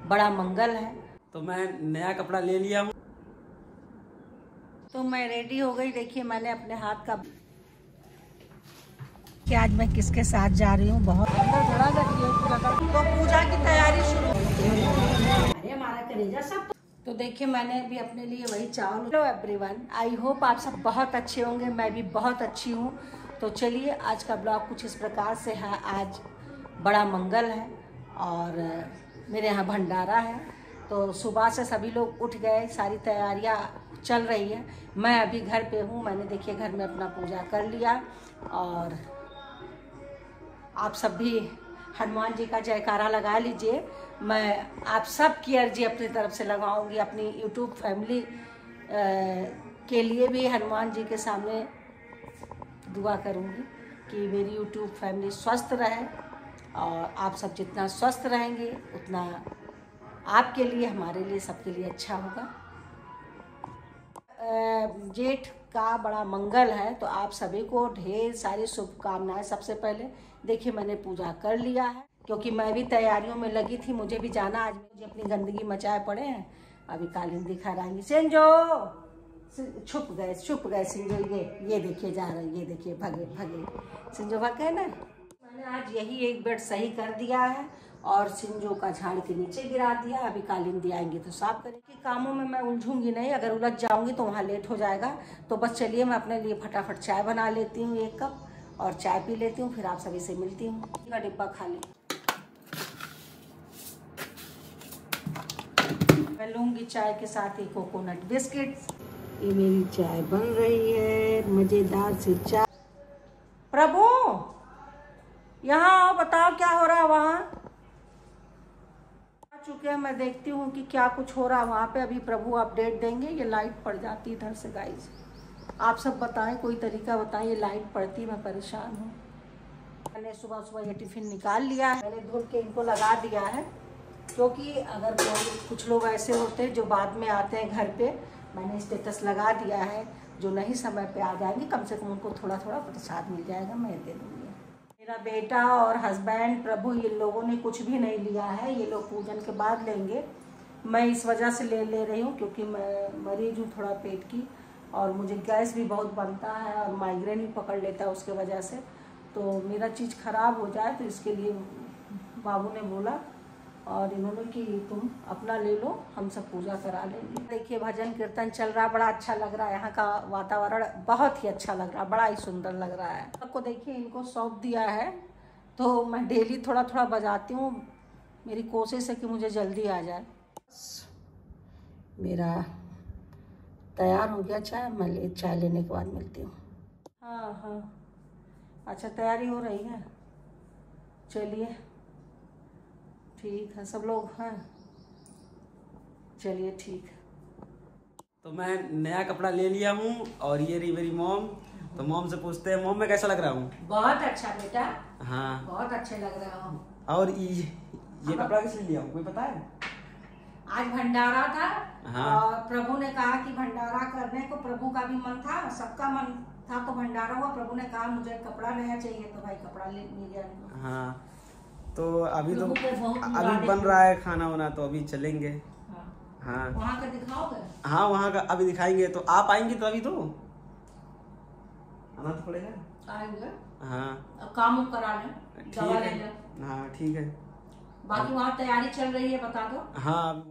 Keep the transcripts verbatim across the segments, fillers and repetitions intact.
बड़ा मंगल है। तो मैं नया कपड़ा ले लिया हूँ, तो मैं रेडी हो गई। देखिए मैंने अपने हाथ का कि आज मैं किसके साथ जा रही हूँ। बहुत तो पूजा की तैयारी शुरू। अरे हमारा कलेजा सब। तो देखिए मैंने भी अपने लिए वही चावल। हेलो एवरीवन, आई होप आप सब बहुत अच्छे होंगे। मैं भी बहुत अच्छी हूँ। तो चलिए आज का ब्लॉग कुछ इस प्रकार से है। आज बड़ा मंगल है और मेरे यहाँ भंडारा है। तो सुबह से सभी लोग उठ गए, सारी तैयारियाँ चल रही है। मैं अभी घर पे हूँ। मैंने देखिए घर में अपना पूजा कर लिया और आप सब भी हनुमान जी का जयकारा लगा लीजिए। मैं आप सब की अर्जी अपनी तरफ से लगाऊंगी। अपनी यूट्यूब फैमिली के लिए भी हनुमान जी के सामने दुआ करूंगी कि मेरी यूट्यूब फैमिली स्वस्थ रहे और आप सब जितना स्वस्थ रहेंगे उतना आपके लिए, हमारे लिए, सबके लिए अच्छा होगा। जेठ का बड़ा मंगल है तो आप सभी को ढेर सारी शुभकामनाएं। सबसे पहले देखिए मैंने पूजा कर लिया है क्योंकि मैं भी तैयारियों में लगी थी। मुझे भी जाना, आज मुझे अपनी गंदगी मचाए पड़े हैं। अभी कालीन दिखा रहेंगी। सिंजो छुप गए छुप गए सिंजो। ये ये देखिए जा रहे, ये देखिए भगे भगे सिंजो भाग गए ना। मैंने आज यही एक बेड सही कर दिया है और सिंजो का झाड़ के नीचे गिरा दिया। अभी कालीन दियाएंगे तो साफ करेंगे। कामों में मैं उलझूंगी नहीं, अगर उलझ जाऊंगी तो वहाँ लेट हो जाएगा। तो बस चलिए मैं अपने लिए फटाफट चाय बना लेती हूँ, एक कप, और चाय पी लेती हूँ। फिर आप सभी से मिलती हूँ। का डिब्बा खाली मैं लूँगी चाय के साथ ही कोकोनट बिस्किट्स। ये मेरी चाय बन रही है, मजेदार सी चाय। प्रभु यहाँ आओ, बताओ क्या हो रहा है वहाँ। आ चुके हैं, मैं देखती हूँ कि क्या कुछ हो रहा है वहाँ पे। अभी प्रभु अपडेट देंगे। ये लाइट पड़ जाती है इधर से गाइस। आप सब बताएं, कोई तरीका बताएं। ये लाइट पड़ती, मैं परेशान हूँ। मैंने सुबह सुबह ये टिफिन निकाल लिया है। मैंने धुल के इनको लगा दिया है क्योंकि अगर कोई कुछ लोग ऐसे होते हैं जो बाद में आते हैं घर पे, मैंने स्टेटस लगा दिया है। जो नहीं समय पे आ जाएंगे, कम से कम उनको थोड़ा थोड़ा प्रसाद मिल जाएगा, मैं दे दूँगी। मेरा बेटा और हस्बैंड प्रभु, ये लोगों ने कुछ भी नहीं लिया है। ये लोग पूजन के बाद लेंगे। मैं इस वजह से ले ले रही हूँ क्योंकि मैं मरीज हूँ थोड़ा पेट की, और मुझे गैस भी बहुत बनता है और माइग्रेन भी पकड़ लेता है उसके वजह से। तो मेरा चीज़ ख़राब हो जाए तो इसके लिए बाबू ने बोला और इन्होंने कि तुम अपना ले लो, हम सब पूजा करा लेंगे। देखिए भजन कीर्तन चल रहा है, बड़ा अच्छा लग रहा है। यहाँ का वातावरण बहुत ही अच्छा लग रहा है, बड़ा ही सुंदर लग रहा है। सबको देखिए इनको सौंप दिया है तो मैं डेली थोड़ा थोड़ा बजाती हूँ। मेरी कोशिश है कि मुझे जल्दी आ जाए। मेरा तैयार हो गया चाय। मैं ले चाय लेने के बाद मिलती हूँ। हाँ हाँ अच्छा, तैयारी हो रही है। चलिए ठीक है, सब लोग हैं। चलिए ठीक है। तो मैं नया कपड़ा ले लिया हूँ और ये रही मेरी मॉम। तो मॉम से पूछते हैं, मॉम मैं कैसा लग रहा हूँ? बहुत अच्छा बेटा। हाँ बहुत अच्छे लग रहा हूँ। और ये ये कपड़ा किस लिए लिया हूँ, कोई पता है? आज भंडारा था। हाँ। और प्रभु ने कहा कि भंडारा करने को, प्रभु का भी मन था, सबका मन था, तो भंडारा हुआ। प्रभु ने कहा मुझे कपड़ा नया चाहिए, तो भाई कपड़ा ले लिया। हाँ तो अभी तो अभी बन रहा है खाना वाना, तो अभी चलेंगे। हाँ, हाँ। वहाँ का दिखाओगे? हाँ वहाँ का अभी दिखाएंगे। तो आप आएंगे तो अभी तो आना तो पड़ेगा। आएंगे। हाँ अब काम करा लें, दवा ले लें। हाँ ठीक है। बाकी वहाँ तैयारी चल रही है, बता दो। हाँ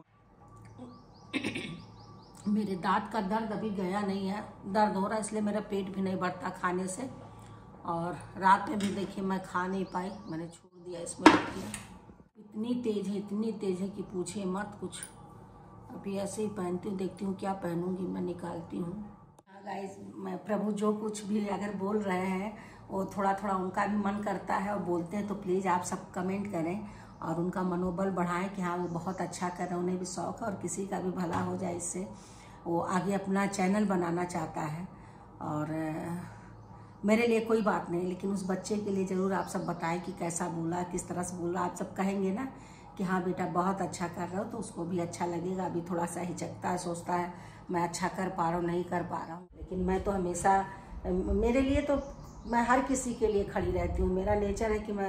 मेरे दांत का दर्द अभी गया नहीं है। दर्द हो रहा है इसलिए मेरा पेट भी नहीं बढ़ता खाने से। और रात में भी देखिए मैं खा नहीं पाई, मैंने छोड़ दिया इसमें। इतनी तेज है, इतनी तेज है कि पूछिए मत कुछ। अभी ऐसे ही पहनती हूँ, देखती हूँ क्या पहनूंगी, मैं निकालती हूँ। हाँ गाइस, मैं प्रभु जो कुछ भी अगर बोल रहे हैं वो थोड़ा थोड़ा उनका भी मन करता है और बोलते हैं, तो प्लीज़ आप सब कमेंट करें और उनका मनोबल बढ़ाएं कि हाँ वो बहुत अच्छा कर रहे हैं। उन्हें भी शौक है और किसी का भी भला हो जाए इससे। वो आगे अपना चैनल बनाना चाहता है और मेरे लिए कोई बात नहीं, लेकिन उस बच्चे के लिए ज़रूर आप सब बताएं कि कैसा बोला, किस तरह से बोला। आप सब कहेंगे ना कि हाँ बेटा बहुत अच्छा कर रहे हो, तो उसको भी अच्छा लगेगा। अभी थोड़ा सा हिचकता है, सोचता है मैं अच्छा कर पा रहा हूँ, नहीं कर पा रहा हूँ। लेकिन मैं तो हमेशा, मेरे लिए तो मैं हर किसी के लिए खड़ी रहती हूँ। मेरा नेचर है कि मैं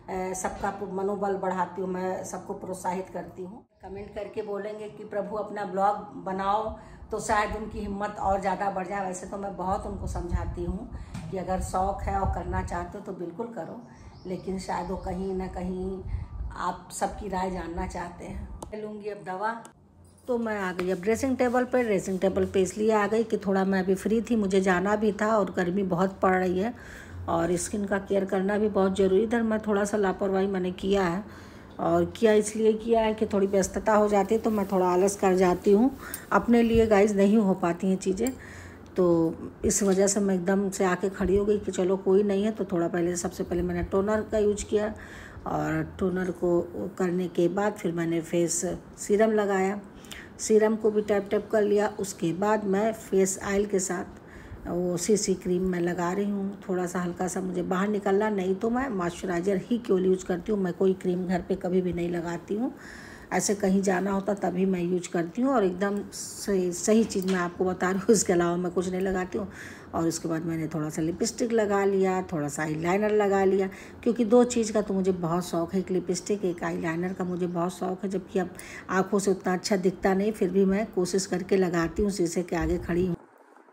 सबका मनोबल बढ़ाती हूँ, मैं सबको प्रोत्साहित करती हूँ। कमेंट करके बोलेंगे कि प्रभु अपना ब्लॉग बनाओ तो शायद उनकी हिम्मत और ज़्यादा बढ़ जाए। वैसे तो मैं बहुत उनको समझाती हूँ कि अगर शौक़ है और करना चाहते हो तो बिल्कुल करो, लेकिन शायद वो कहीं ना कहीं आप सबकी राय जानना चाहते हैं। लूँगी अब दवा। तो मैं आ गई अब ड्रेसिंग टेबल पर। ड्रेसिंग टेबल पे इसलिए आ गई कि थोड़ा मैं अभी फ्री थी, मुझे जाना भी था और गर्मी बहुत पड़ रही है और स्किन का केयर करना भी बहुत ज़रूरी था। मैं थोड़ा सा लापरवाही मैंने किया है, और किया इसलिए किया है कि थोड़ी व्यस्तता हो जाती है तो मैं थोड़ा आलस कर जाती हूँ। अपने लिए गाइस नहीं हो पाती हैं चीज़ें, तो इस वजह से मैं एकदम से आके खड़ी हो गई कि चलो कोई नहीं है। तो थोड़ा पहले सबसे पहले मैंने टोनर का यूज किया और टोनर को करने के बाद फिर मैंने फेस सीरम लगाया। सीरम को भी टैप टैप कर लिया। उसके बाद मैं फेस ऑयल के साथ वो सीसी क्रीम मैं लगा रही हूँ। थोड़ा सा हल्का सा मुझे बाहर निकलना, नहीं तो मैं मॉइस्चराइज़र ही केवल यूज करती हूँ। मैं कोई क्रीम घर पे कभी भी नहीं लगाती हूँ, ऐसे कहीं जाना होता तभी मैं यूज करती हूँ और एकदम सही सही चीज़ मैं आपको बता रही हूँ। इसके अलावा मैं कुछ नहीं लगाती हूँ। और उसके बाद मैंने थोड़ा सा लिपस्टिक लगा लिया, थोड़ा सा आई लाइनर लगा लिया, क्योंकि दो चीज़ का तो मुझे बहुत शौक़ है, एक लिपस्टिक एक आई लाइनर का मुझे बहुत शौक़ है। जबकि अब आँखों से उतना अच्छा दिखता नहीं, फिर भी मैं कोशिश करके लगाती हूँ, शीशे के आगे खड़ी हूँ।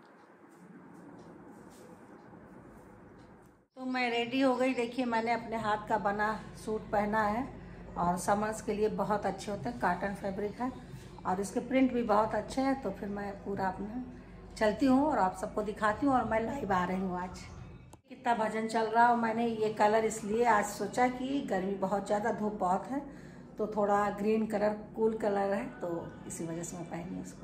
तो मैं रेडी हो गई। देखिए मैंने अपने हाथ का बना सूट पहना है और समर्स के लिए बहुत अच्छे होते हैं, कॉटन फैब्रिक है और इसके प्रिंट भी बहुत अच्छे हैं। तो फिर मैं पूरा अपना चलती हूँ और आप सबको दिखाती हूँ। और मैं लाइव आ रही हूँ। आज कितना भजन चल रहा है। मैंने ये कलर इसलिए आज सोचा कि गर्मी बहुत ज़्यादा, धूप बहुत है, तो थोड़ा ग्रीन कलर कूल कलर है, तो इसी वजह से मैं पहनी इसको।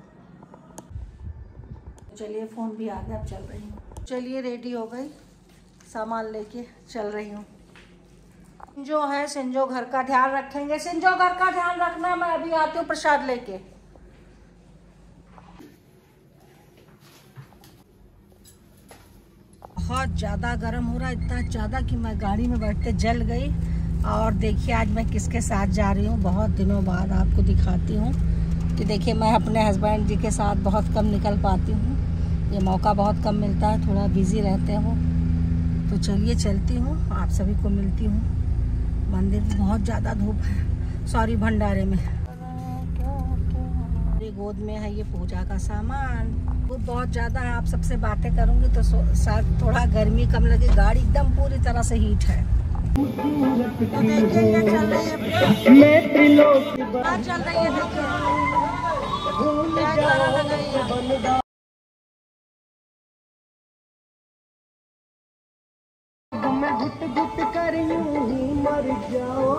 चलिए फ़ोन भी आ गया, अब चल रही हूँ। चलिए रेडी हो गई, सामान लेके चल रही हूँ। जो है सिंजो घर का ध्यान रखेंगे, सिंजो घर का ध्यान रखना। मैं अभी आती हूँ प्रसाद लेके। बहुत ज़्यादा गर्म हो रहा है, इतना ज़्यादा कि मैं गाड़ी में बैठते जल गई। और देखिए आज मैं किसके साथ जा रही हूँ, बहुत दिनों बाद आपको दिखाती हूँ कि देखिए मैं अपने हस्बैंड जी के साथ बहुत कम निकल पाती हूँ, ये मौका बहुत कम मिलता है, थोड़ा बिजी रहते हैं वो। तो चलिए चलती हूँ, आप सभी को मिलती हूँ। मंदिर में बहुत ज़्यादा धूप है, सॉरी भंडारे में। मेरी गोद में है ये पूजा का सामान, धूप बहुत ज़्यादा है। आप सबसे बातें करूँगी तो शायद थोड़ा गर्मी कम लगे। गाड़ी एकदम पूरी तरह से हीट है। तो देखिए ये चल रही है, चल रही है देखिए, मैं घुट घुट कर यूं ही मर जाओ।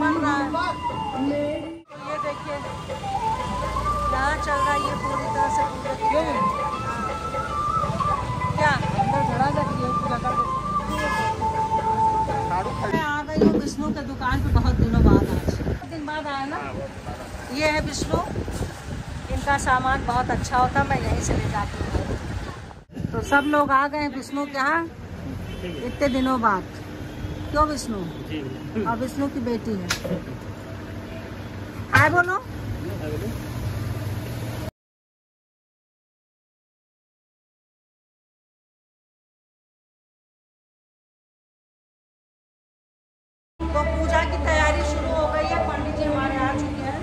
ये देखिए यहाँ चल रहा है ये पूरी तरह से। क्या मैं आ गई हूँ विष्णु के दुकान पे बहुत दिनों बाद, आज बहुत दिन बाद आया ना। ये है विष्णु, इनका सामान बहुत अच्छा होता, मैं यहीं से ले जाती हूँ। तो सब लोग आ गए विष्णु के यहाँ इतने दिनों बाद। क्यों विष्णु? और विष्णु की बेटी है। हाय बोलो। तो पूजा की तैयारी शुरू हो गई है, पंडित जी हमारे आ चुके हैं।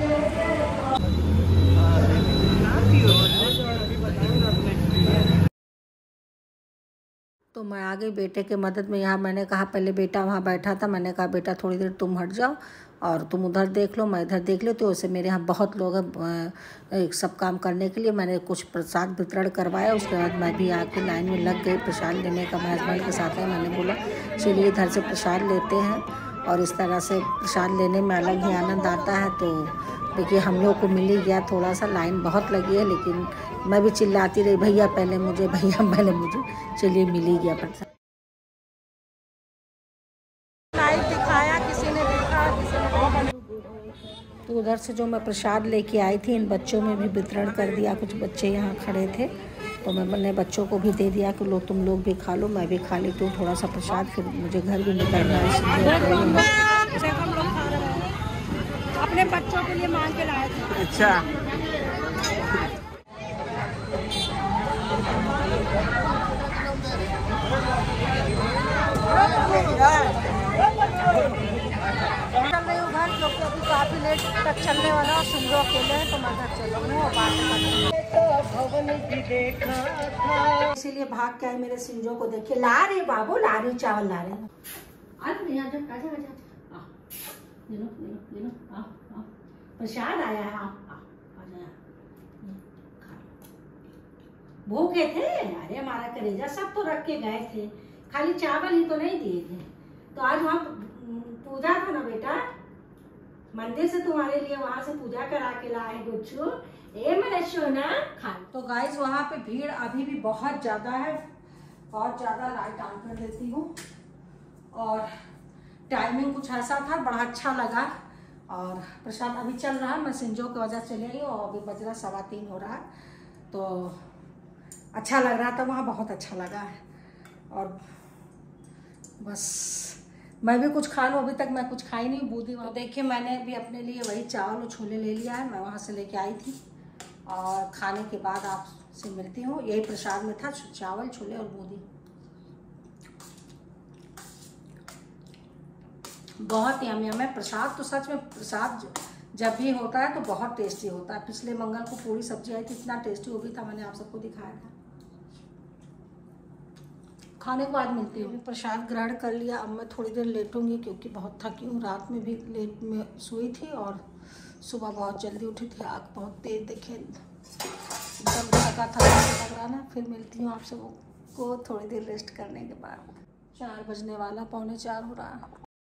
तो मैं आ गई बेटे के मदद में। यहाँ मैंने कहा पहले बेटा वहाँ बैठा था, मैंने कहा बेटा थोड़ी देर तुम हट जाओ और तुम उधर देख लो, मैं इधर देख लो। तो वैसे मेरे यहाँ बहुत लोग हैं सब काम करने के लिए। मैंने कुछ प्रसाद वितरण करवाया, उसके बाद मैं भी आके लाइन में लग गई प्रसाद लेने का। मैं हस्बैंड के साथ है, मैंने बोला चलिए इधर से प्रसाद लेते हैं। और इस तरह से प्रसाद लेने में अलग ही आनंद आता है। तो देखिए हम लोग को मिल ही गया थोड़ा सा, लाइन बहुत लगी है, लेकिन मैं भी चिल्लाती रही भैया पहले मुझे, भैया पहले मुझे। चलिए मिल ही गया प्रसाद। लाइव दिखाया, किसी ने देखा किसी ने। तो उधर से जो मैं प्रसाद लेके आई थी इन बच्चों में भी वितरण कर दिया। कुछ बच्चे यहाँ खड़े थे तो मैं मैंने बच्चों को भी दे दिया कि लो तुम लोग भी खा लो, मैं भी खा लेती हूँ थोड़ा सा प्रसाद, फिर मुझे घर भी निकलना है इसलिए अपने बच्चों के लिए मांग के लाए थे। अच्छा Yeah. लोग के अभी काफ़ी लेट तक चलने वाला और सिंधु अकेले हैं तो मैं घर चल रही हूँ और बात कर इसीलिए भाग के आए मेरे सिंधु को देखिए। ला रहे बाबू, ला रहे चावल ला रहे। प्रसाद आया है, भूखे थे। अरे हमारा कलेजा सब तो रख के गए थे, खाली चावल ही तो नहीं दिए थे। तो आज वहाँ पूजा था ना बेटा, मंदिर से तुम्हारे लिए वहाँ से पूजा करा के लाए गुच्छू। ए मेरा सोना खा। तो गाइस वहाँ पे भीड़ अभी भी बहुत ज्यादा है, बहुत ज्यादा। लाइट ऑन कर देती हूँ। और टाइमिंग कुछ ऐसा था, बड़ा अच्छा लगा। और प्रसाद अभी चल रहा है, मैं सिंजो की वजह से चली आई और अभी बज रहा सवा तीन हो रहा है। तो अच्छा लग रहा था वहाँ, बहुत अच्छा लगा है। और बस मैं भी कुछ खा लूँ, अभी तक मैं कुछ खाई नहीं बूंदी। तो देखिए मैंने भी अपने लिए वही चावल और छोले ले लिया है, मैं वहाँ से लेके आई थी। और खाने के बाद आपसे मिलती हूँ। यही प्रसाद में था, चावल छोले और बूंदी। बहुत यम यम है प्रसाद। तो सच में प्रसाद जब भी होता है तो बहुत टेस्टी होता है। पिछले मंगल को पूरी सब्जी आई थी, इतना टेस्टी हो गई था, मैंने आप सबको दिखाया था। खाने के बाद मिलती हूँ। प्रसाद ग्रहण कर लिया, अब मैं थोड़ी देर लेटूंगी क्योंकि बहुत थकी हूँ। रात में भी लेट में सोई थी और सुबह बहुत जल्दी उठी थी। आँख बहुत तेज देखे, एकदम थका थका लग रहा ना। फिर मिलती हूँ आप सबको थोड़ी देर रेस्ट करने के बाद। चार बजने वाला, पौने चार हो रहा है।